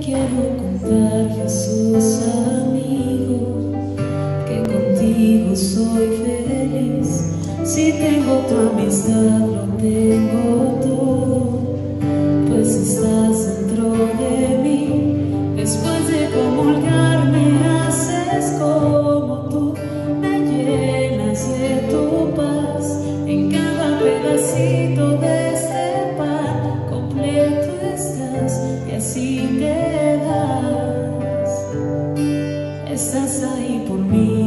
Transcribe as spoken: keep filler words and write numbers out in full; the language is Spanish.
quiero contar, Jesús amigo, que contigo soy feliz. Si tengo tu amistad, lo tengo todo, pues estás dentro de mí. Después de comulgar me haces como tú, me llenas de tu paz. En cada pedacito de este pan completo estás, y así te das. Estás ahí por mí.